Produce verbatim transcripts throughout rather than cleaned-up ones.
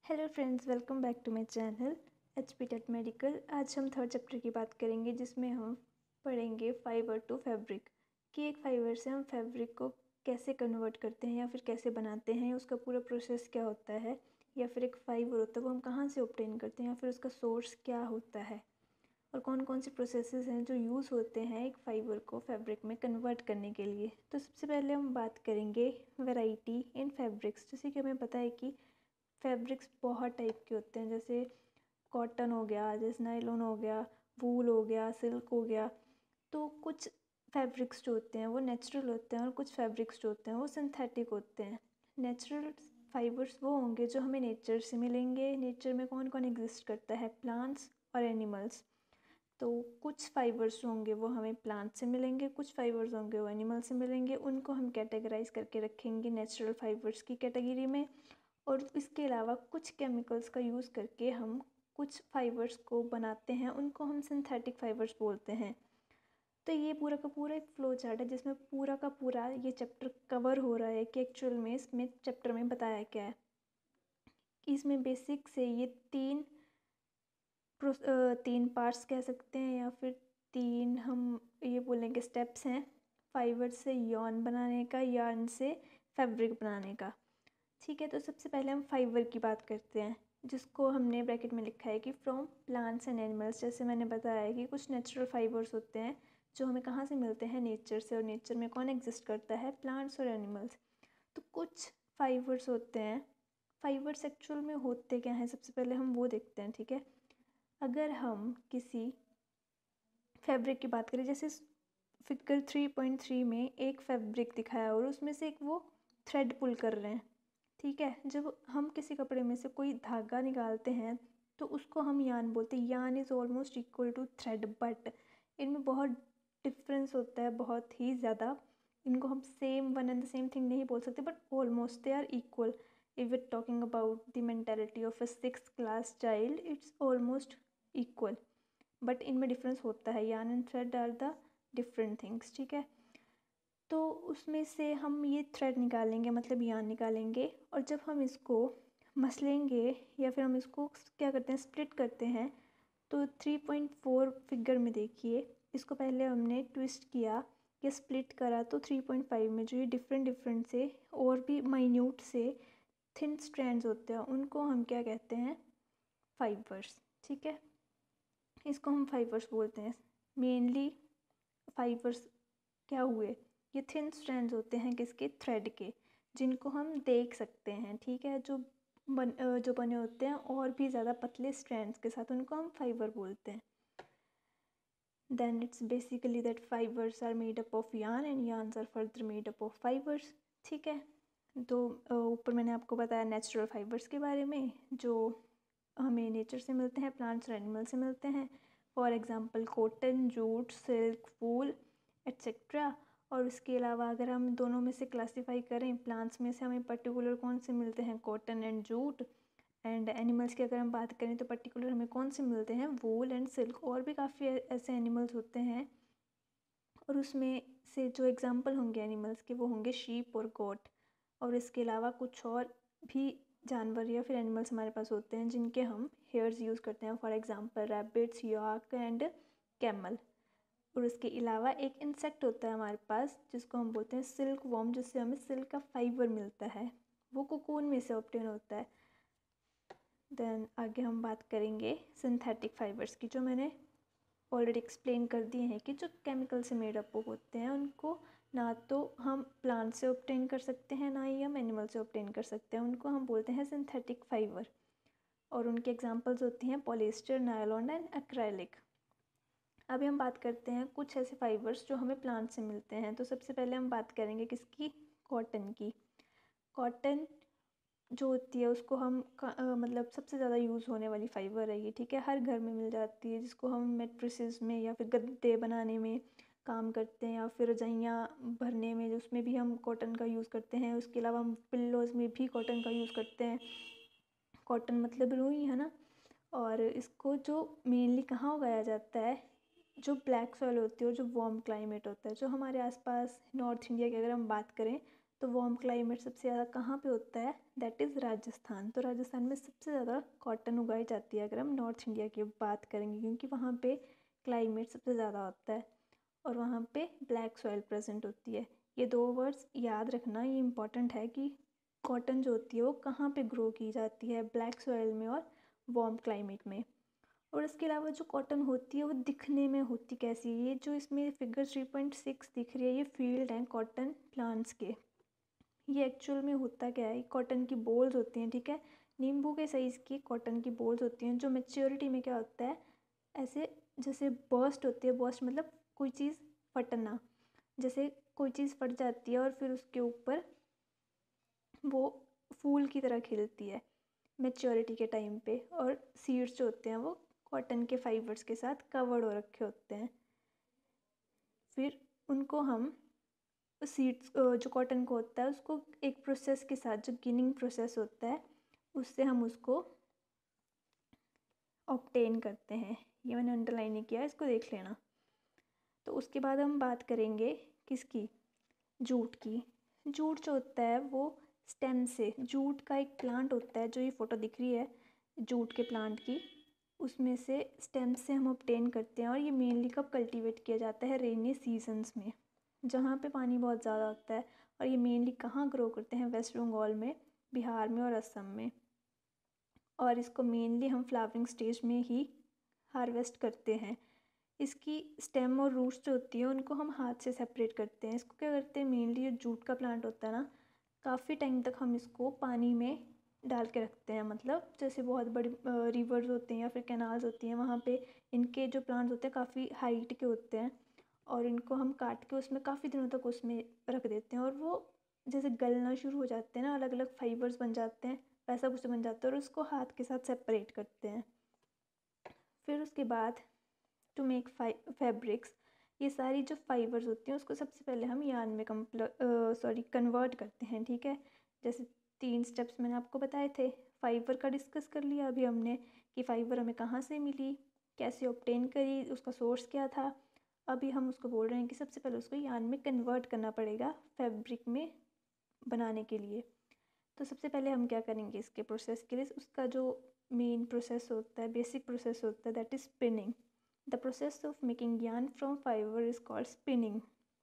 Hello friends, welcome back to my channel H P TET medical. आज हम third chapter की बात करेंगे जिसमें हम पढ़ेंगे फाइबर टू फैब्रिक कि एक फाइबर से हम फैब्रिक को कैसे कन्वर्ट करते हैं या फिर कैसे बनाते हैं, उसका पूरा प्रोसेस क्या होता है, या फिर एक फाइबर होता है वो हम कहाँ से ऑब्टेन करते हैं या फिर उसका सोर्स क्या होता है, और कौन कौन से प्रोसेसेस हैं जो यूज़ होते हैं एक फाइबर को फैब्रिक में कन्वर्ट करने के लिए। तो सबसे पहले हम बात करेंगे वैरायटी इन फैब्रिक्स। जैसे कि हमें पता है कि फैब्रिक्स बहुत टाइप के होते हैं, जैसे कॉटन हो गया, जैसे नायलॉन हो गया, वूल हो गया, सिल्क हो गया। तो कुछ फैब्रिक्स जो होते हैं वो नेचुरल होते हैं और कुछ फैब्रिक्स जो होते हैं वो सिंथेटिक होते हैं। नेचुरल फाइबर्स वो होंगे जो हमें नेचर से मिलेंगे। नेचर में कौन कौन एग्जिस्ट करता है? प्लांट्स और एनिमल्स। तो कुछ फाइबर्स जो होंगे वो हमें प्लांट से मिलेंगे, कुछ फाइबर्स होंगे वो एनिमल से मिलेंगे। उनको हम कैटेगराइज करके रखेंगे नेचुरल फाइबर्स की कैटेगरी में। और इसके अलावा कुछ केमिकल्स का यूज़ करके हम कुछ फाइबर्स को बनाते हैं, उनको हम सिंथेटिक फाइबर्स बोलते हैं। तो ये पूरा का पूरा एक फ्लो चार्ट है जिसमें पूरा का पूरा ये चैप्टर कवर हो रहा है कि एक्चुअल में इसमें चैप्टर में बताया क्या है। इसमें बेसिक से ये तीन तीन पार्ट्स कह सकते हैं या फिर तीन हम ये बोलेंगे स्टेप्स हैं। फाइबर से यॉर्न बनाने का, यार्न से फैब्रिक बनाने का। ठीक है, तो सबसे पहले हम फाइबर की बात करते हैं जिसको हमने ब्रैकेट में लिखा है कि फ्रॉम प्लांट्स एंड एनिमल्स। जैसे मैंने बताया है कि कुछ नेचुरल फाइबर्स होते हैं जो हमें कहाँ से मिलते हैं? नेचर से। और नेचर में कौन एग्जिस्ट करता है? प्लांट्स और एनिमल्स। तो कुछ फाइबर्स होते हैं। फाइबर्स एक्चुअल में होते क्या हैं, सबसे पहले हम वो देखते हैं। ठीक है, अगर हम किसी फैब्रिक की बात करें, जैसे फिगर थ्री पॉइंट थ्री में एक फैब्रिक दिखाया और उसमें से एक वो थ्रेड पुल कर रहे हैं। ठीक है, जब हम किसी कपड़े में से कोई धागा निकालते हैं तो उसको हम यान बोलते हैं। Yarn is almost equal to thread, but इनमें बहुत डिफरेंस होता है, बहुत ही ज़्यादा। इनको हम same one and the same thing नहीं बोल सकते, but almost they are equal. If we talking about the mentality of a six class child, it's almost equal, but इनमें डिफरेंस होता है। Yarn and thread are the different things. ठीक है, तो उसमें से हम ये थ्रेड निकालेंगे, मतलब यान निकालेंगे, और जब हम इसको मसलेंगे या फिर हम इसको क्या करते हैं, स्प्लिट करते हैं, तो थ्री पॉइंट फोर फिगर में देखिए, इसको पहले हमने ट्विस्ट किया या स्प्लिट करा, तो थ्री पॉइंट फाइव में जो ये डिफरेंट डिफरेंट से और भी माइन्यूट से थिन स्ट्रैंड्स होते हैं उनको हम क्या कहते हैं? फाइबर्स। ठीक है, इसको हम फाइबर्स बोलते हैं। मेनली फाइबर्स क्या हुए? ये थिन स्ट्रैंड्स होते हैं किसके? थ्रेड के, जिनको हम देख सकते हैं। ठीक है, जो बन जो बने होते हैं और भी ज़्यादा पतले स्ट्रैंड्स के साथ, उनको हम फाइबर बोलते हैं। Then it's basically that fibres are made up of yarn and yarns are further made up of fibres. ठीक है, तो ऊपर मैंने आपको बताया नेचुरल फाइबर्स के बारे में जो हमें नेचर से मिलते हैं, प्लांट्स और एनिमल से मिलते हैं। For example cotton, jute, silk, wool etcetera. और उसके अलावा अगर हम दोनों में से क्लासीफाई करें, प्लांट्स में से हमें पर्टिकुलर कौन से मिलते हैं? Cotton and jute. And animals की अगर हम बात करें तो पर्टिकुलर हमें कौन से मिलते हैं? Wool and silk. और भी काफ़ी ऐसे एनिमल्स होते हैं, और उसमें से जो एग्जांपल होंगे एनिमल्स के वो होंगे शीप और गोट। और इसके अलावा कुछ और भी जानवर या फिर एनिमल्स हमारे पास होते हैं जिनके हम हेयर्स यूज़ करते हैं। For example rabbits, yak and camel. और उसके अलावा एक इंसेक्ट होता है हमारे पास जिसको हम बोलते हैं सिल्क वॉर्म, जिससे हमें सिल्क का फाइबर मिलता है, वो कोकून में से ऑब्टेन होता है। देन आगे हम बात करेंगे सिंथेटिक फाइबर्स की, जो मैंने ऑलरेडी एक्सप्लेन कर दिए हैं कि जो केमिकल से मेड अप होते हैं, उनको ना तो हम प्लांट से ऑब्टेन कर सकते हैं ना ही हम एनिमल से ऑब्टेन कर सकते हैं, उनको हम बोलते हैं सिंथेटिक फाइबर। और उनकी एग्जांपल्स होती हैं पॉलिएस्टर, नायलॉन एंड एक्रेलिक। अभी हम बात करते हैं कुछ ऐसे फाइबर्स जो हमें प्लांट से मिलते हैं। तो सबसे पहले हम बात करेंगे किसकी? कॉटन की। कॉटन जो होती है उसको हम आ, मतलब सबसे ज़्यादा यूज़ होने वाली फ़ाइबर है ये। ठीक है, हर घर में मिल जाती है, जिसको हम मेट्रेसेस में या फिर गद्दे बनाने में काम करते हैं, या फिर रजाइयाँ भरने में उसमें भी हम कॉटन का यूज़ करते हैं। उसके अलावा हम पिल्लोज़ में भी कॉटन का यूज़ करते हैं। कॉटन मतलब रुई है ना। और इसको जो मेनली कहाँ उगाया जाता है? जो ब्लैक सॉइल होती है और जो वार्म क्लाइमेट होता है, जो हमारे आसपास नॉर्थ इंडिया की अगर हम बात करें तो वार्म क्लाइमेट सबसे ज़्यादा कहाँ पे होता है, दैट इज़ राजस्थान। तो राजस्थान में सबसे ज़्यादा कॉटन उगाई जाती है अगर हम नॉर्थ इंडिया की बात करेंगे, क्योंकि वहाँ पे क्लाइमेट सबसे ज़्यादा होता है और वहाँ पे ब्लैक सॉइल प्रेजेंट होती है। ये दो वर्ड्स याद रखना, ये इम्पॉर्टेंट है कि कॉटन जो होती है वो कहाँ पे ग्रो की जाती है, ब्लैक सॉइल में और वार्म क्लाइमेट में। और इसके अलावा जो कॉटन होती है वो दिखने में होती कैसी है, ये जो इसमें फिगर थ्री पॉइंट सिक्स दिख रही है ये फील्ड हैं कॉटन प्लांट्स के। ये एक्चुअल में होता क्या है, कॉटन की बोल्स होती हैं, ठीक है, नींबू के साइज़ की कॉटन की बोल्स होती हैं, जो मेच्योरिटी में क्या होता है ऐसे जैसे बर्स्ट होती है, बर्स्ट मतलब कोई चीज़ फटना, जैसे कोई चीज़ फट जाती है और फिर उसके ऊपर वो फूल की तरह खिलती है मेच्योरिटी के टाइम पे। और सीड्स जो होते हैं वो कॉटन के फाइबर्स के साथ कवर्ड हो रखे होते हैं। फिर उनको हम सीड्स जो कॉटन को होता है उसको एक प्रोसेस के साथ, जो गिनिंग प्रोसेस होता है उससे हम उसको ऑब्टेन करते हैं। ये मैंने अंडरलाइन नहीं किया, इसको देख लेना। तो उसके बाद हम बात करेंगे किसकी, जूट की। जूट जो होता है वो स्टेम से, जूट का एक प्लांट होता है, जो ये फ़ोटो दिख रही है जूट के प्लांट की, उसमें से स्टेम से हम ऑब्टेन करते हैं। और ये मेनली कब कल्टीवेट किया जाता है, रेनी सीजन्स में, जहाँ पे पानी बहुत ज़्यादा होता है। और ये मेनली कहाँ ग्रो करते हैं, वेस्ट बंगाल में, बिहार में और असम में। और इसको मेनली हम फ्लावरिंग स्टेज में ही हार्वेस्ट करते हैं। इसकी स्टेम और रूट्स जो होती है उनको हम हाथ से सेपरेट करते हैं। इसको क्या करते हैं, मेनली जो जूट का प्लांट होता है ना, काफ़ी टाइम तक हम इसको पानी में डाल के रखते हैं। मतलब जैसे बहुत बड़ी रिवर्स होते हैं या फिर कैनाल्स होती हैं, वहाँ पे इनके जो प्लांट्स होते हैं काफ़ी हाइट के होते हैं और इनको हम काट के उसमें काफ़ी दिनों तक उसमें रख देते हैं। और वो जैसे गलना शुरू हो जाते हैं ना, अलग अलग फाइबर्स बन जाते हैं, वैसा कुछ बन जाता है और उसको हाथ के साथ सेपरेट करते हैं। फिर उसके बाद टू मेक फैब्रिक्स, ये सारी जो फाइबर्स होती हैं उसको सबसे पहले हम यार्न में कम्प्ल सॉरी कन्वर्ट करते हैं, ठीक है। जैसे तीन स्टेप्स मैंने आपको बताए थे। फाइबर का डिस्कस कर लिया अभी हमने कि फ़ाइबर हमें कहाँ से मिली, कैसे ऑब्टेन करी, उसका सोर्स क्या था। अभी हम उसको बोल रहे हैं कि सबसे पहले उसको यार्न में कन्वर्ट करना पड़ेगा फैब्रिक में बनाने के लिए। तो सबसे पहले हम क्या करेंगे इसके प्रोसेस के लिए, उसका जो मेन प्रोसेस होता है, बेसिक प्रोसेस होता है, that is spinning. The process of making yarn from fibre is called spinning.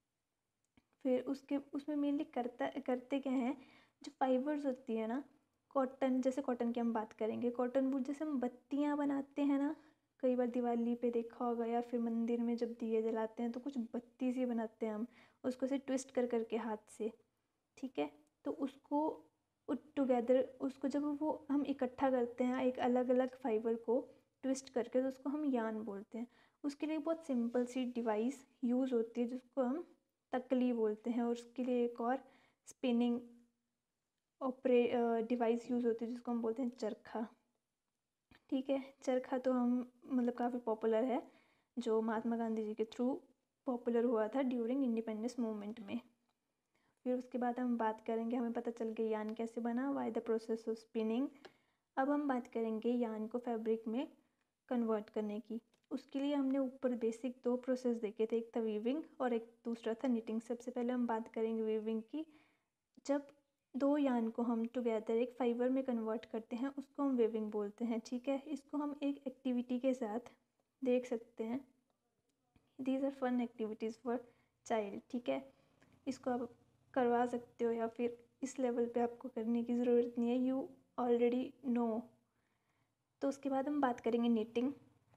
फिर उसके उसमें मेनली करता करते क्या हैं, जो फाइबर्स होती है ना, कॉटन, जैसे कॉटन की हम बात करेंगे, कॉटन वुड जैसे हम बत्तियाँ बनाते हैं ना, कई बार दिवाली पे देखा होगा या फिर मंदिर में जब दिए जलाते हैं तो कुछ बत्ती सी बनाते हैं हम, उसको से ट्विस्ट कर करके हाथ से, ठीक है। तो उसको टुगेदर, उसको जब वो हम इकट्ठा करते हैं एक अलग अलग फाइबर को ट्विस्ट करके, तो उसको हम यार्न बोलते हैं। उसके लिए बहुत सिंपल सी डिवाइस यूज़ होती है जिसको हम तकली बोलते हैं। और उसके लिए एक और स्पिनिंग ऑपरे डिवाइस यूज़ होती है जिसको हम बोलते हैं चरखा, ठीक है। चरखा तो हम मतलब काफ़ी पॉपुलर है, जो महात्मा गांधी जी के थ्रू पॉपुलर हुआ था ड्यूरिंग इंडिपेंडेंस मूवमेंट में। फिर उसके बाद हम बात करेंगे, हमें पता चल गया यार्न कैसे बना, why the process of spinning. अब हम बात करेंगे यार्न को फैब्रिक में कन्वर्ट करने की। उसके लिए हमने ऊपर बेसिक दो प्रोसेस देखे थे, एक था वीविंग और एक दूसरा था निटिंग। सबसे पहले हम बात करेंगे वीविंग की। जब दो यार्न को हम टुगेदर एक फाइबर में कन्वर्ट करते हैं उसको हम वीविंग बोलते हैं, ठीक है। इसको हम एक एक्टिविटी के साथ देख सकते हैं, these are fun activities for child, ठीक है। इसको आप करवा सकते हो या फिर इस लेवल पे आपको करने की ज़रूरत नहीं है, यू ऑलरेडी नो। तो उसके बाद हम बात करेंगे निटिंग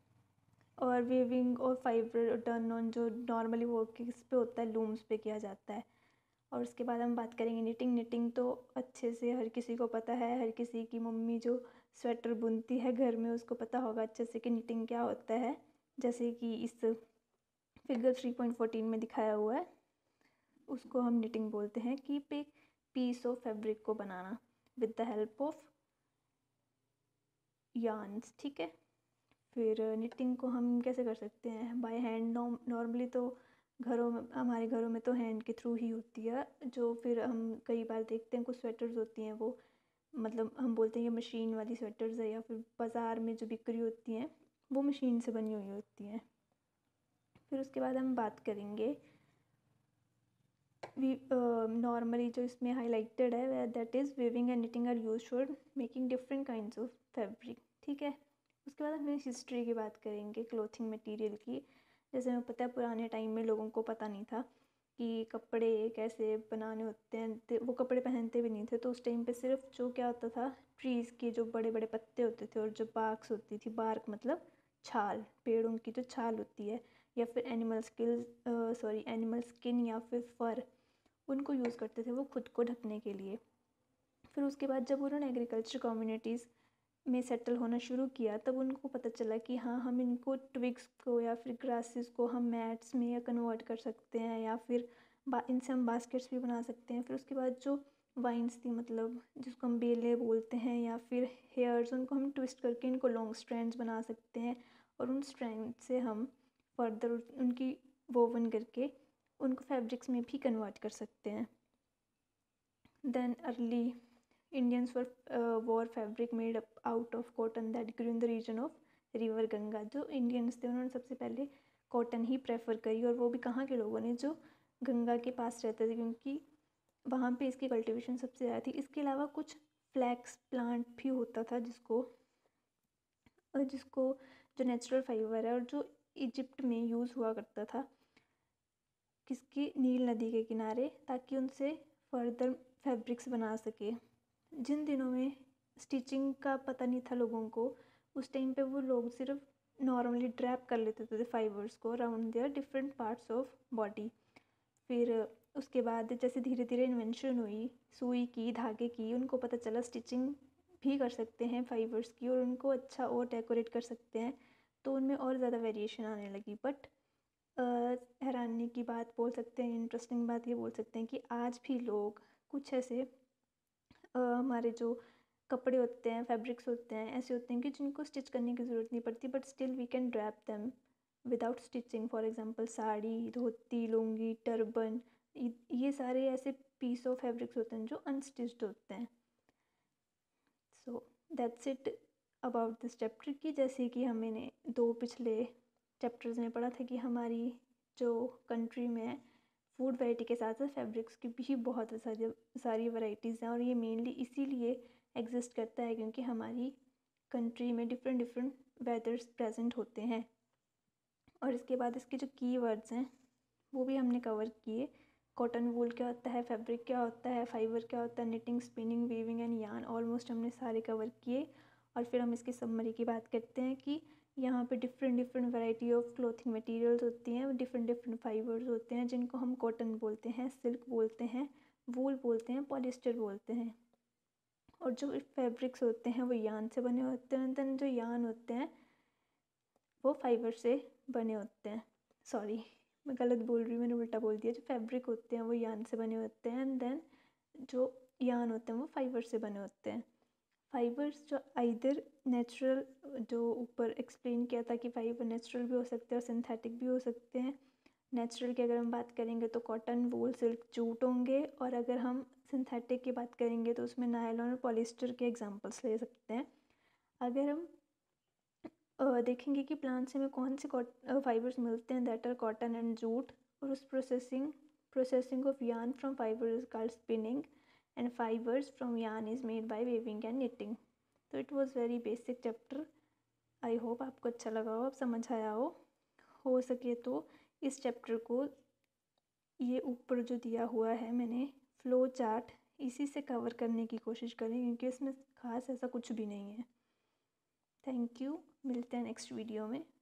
और वीविंग और फाइबर टर्न ऑन, जो नॉर्मली वो किस पे होता है, लूम्स पे किया जाता है। और उसके बाद हम बात करेंगे निटिंग। निटिंग तो अच्छे से हर किसी को पता है, हर किसी की मम्मी जो स्वेटर बुनती है घर में उसको पता होगा अच्छे से कि निटिंग क्या होता है। जैसे कि इस फिगर थ्री पॉइंट फोर्टीन में दिखाया हुआ है, उसको हम निटिंग बोलते हैं। Keep a piece of fabric को बनाना with the help of yarns, ठीक है। फिर निटिंग को हम कैसे कर सकते हैं, बाय हैंड। नॉर्मली तो घरों में, हमारे घरों में तो हैंड के थ्रू ही होती है। जो फिर हम कई बार देखते हैं कुछ स्वेटर्स होती हैं वो, मतलब हम बोलते हैं ये मशीन वाली स्वेटर्स है, या फिर बाज़ार में जो बिक्री होती हैं वो मशीन से बनी हुई होती हैं। फिर उसके बाद हम बात करेंगे वी नॉर्मली जो इसमें हाईलाइटेड है that is weaving and knitting are use for making different kinds of fabric. ठीक है, उसके बाद हम हिस्ट्री की बात करेंगे क्लोथिंग मटेरियल की। जैसे हमें पता है पुराने टाइम में लोगों को पता नहीं था कि कपड़े कैसे बनाने होते हैं, वो कपड़े पहनते भी नहीं थे। तो उस टाइम पे सिर्फ जो क्या होता था, ट्रीज़ के जो बड़े बड़े पत्ते होते थे और जो बार्क्स होती थी, बार्क मतलब छाल, पेड़ों की जो छाल होती है, या फिर animal skill sorry animal skin या फिर फर, उनको यूज़ करते थे वो खुद को ढकने के लिए। फिर उसके बाद जब उन्होंने एग्रीकल्चर कम्युनिटीज़ में सेटल होना शुरू किया तब उनको पता चला कि हाँ, हम इनको ट्विग्स को या फिर ग्रासेस को हम मैट्स में या कन्वर्ट कर सकते हैं, या फिर बा इनसे हम बास्केट्स भी बना सकते हैं। फिर उसके बाद जो वाइन्स थी, मतलब जिसको हम बेलें बोलते हैं, या फिर हेयर्स, उनको हम ट्विस्ट करके इनको लॉन्ग स्ट्रैंड्स बना सकते हैं, और उन स्ट्रैंड से हम फर्दर उनकी वोवन करके उनको फैब्रिक्स में भी कन्वर्ट कर सकते हैं। Then early Indians were wore fabric made up out of cotton that grew in the region of river Ganga. जो इंडियंस थे उन्होंने सबसे पहले कॉटन ही प्रेफर करी, और वो भी कहाँ के लोगों ने, जो गंगा के पास रहते थे, क्योंकि वहाँ पे इसकी कल्टीवेशन सबसे ज़्यादा थी। इसके अलावा कुछ फ्लैक्स प्लांट भी होता था जिसको जिसको जो नेचुरल फाइबर है और जो इजिप्ट में यूज़ हुआ करता था, किसकी, नील नदी के किनारे, ताकि उनसे फर्दर फैब्रिक्स बना सके। जिन दिनों में स्टिचिंग का पता नहीं था लोगों को, उस टाइम पे वो लोग सिर्फ नॉर्मली ड्रैप कर लेते थे फाइबर्स को around their different parts of body. फिर उसके बाद जैसे धीरे धीरे इन्वेंशन हुई सुई की, धागे की, उनको पता चला स्टिचिंग भी कर सकते हैं फाइबर्स की और उनको अच्छा और डेकोरेट कर सकते हैं, तो उनमें और ज़्यादा वेरिएशन आने लगी। बट हैरानी की बात बोल सकते हैं, इंटरेस्टिंग बात ये बोल सकते हैं कि आज भी लोग कुछ ऐसे uh, हमारे जो कपड़े होते हैं, फैब्रिक्स होते हैं, ऐसे होते हैं कि जिनको स्टिच करने की ज़रूरत नहीं पड़ती, but still we can drape them without stitching. For example sari, dhoti, lungi, turban, ये सारे ऐसे पीस ऑफ फैब्रिक्स होते हैं जो अनस्टिच्ड होते हैं। So that's it about this chapter. की जैसे कि हमने दो पिछले चैप्टर्स में पढ़ा था कि हमारी जो कंट्री में फूड वैरायटी के साथ साथ फैब्रिक्स की भी बहुत सारी सारी वैराइटीज़ हैं, और ये मेनली इसीलिए एग्जिस्ट करता है क्योंकि हमारी कंट्री में डिफरेंट डिफरेंट वेदर्स प्रेजेंट होते हैं। और इसके बाद इसके जो की वर्ड्स हैं वो भी हमने कवर किए। कॉटन वूल क्या होता है, फैब्रिक क्या होता है, फाइबर क्या होता है, knitting, spinning, weaving and yarn, almost हमने सारे कवर किए। और फिर हम इसकी समरी की बात करते हैं कि यहाँ पे different different variety of clothing materials होती हैं, डिफरेंट डिफरेंट फाइबर्स होते हैं जिनको हम कॉटन बोलते हैं, सिल्क बोलते हैं, वूल बोलते हैं, पॉलिस्टर बोलते हैं। और जो फैब्रिक्स होते हैं वो यार्न से बने होते हैं। देन जो यार्न होते हैं वो फाइबर से बने होते हैं। सॉरी, मैं गलत बोल रही हूँ, मैंने उल्टा बोल दिया। जो फैब्रिक होते हैं वो यार्न से बने होते हैं, एंड देन जो यार्न होते हैं वो फाइबर से बने होते हैं। फाइबर्स जो आइदर नेचुरल, जो ऊपर एक्सप्लेन किया था कि फाइबर नेचुरल भी हो सकते हैं और सिंथेटिक भी हो सकते हैं। नेचुरल की अगर हम बात करेंगे तो कॉटन, वूल, सिल्क, जूट होंगे, और अगर हम सिंथेटिक की बात करेंगे तो उसमें नायलॉन और पॉलिस्टर के एग्जांपल्स ले सकते हैं। अगर हम देखेंगे कि प्लांट से हमें कौन से फाइबर्स मिलते हैं, that are cotton and jute, और उस processing processing of yarn from fibre is called spinning, and fibres from yarn is made by weaving and knitting. तो it was very basic chapter. I hope आपको अच्छा लगा हो, आप समझ आया हो हो सके तो इस चैप्टर को, ये ऊपर जो दिया हुआ है मैंने फ्लो चार्ट, इसी से कवर करने की कोशिश करें क्योंकि इसमें खास ऐसा कुछ भी नहीं है। थैंक यू, मिलते हैं नेक्स्ट वीडियो में।